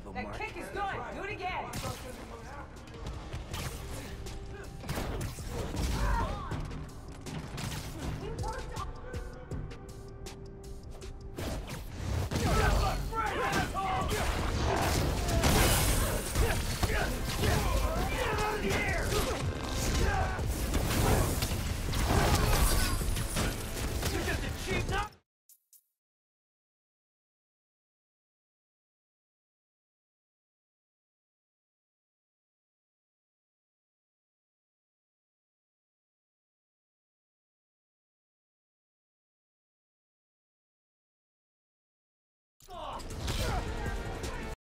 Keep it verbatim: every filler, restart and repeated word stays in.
a That mark. kick is good. Do it again. Get out of the air!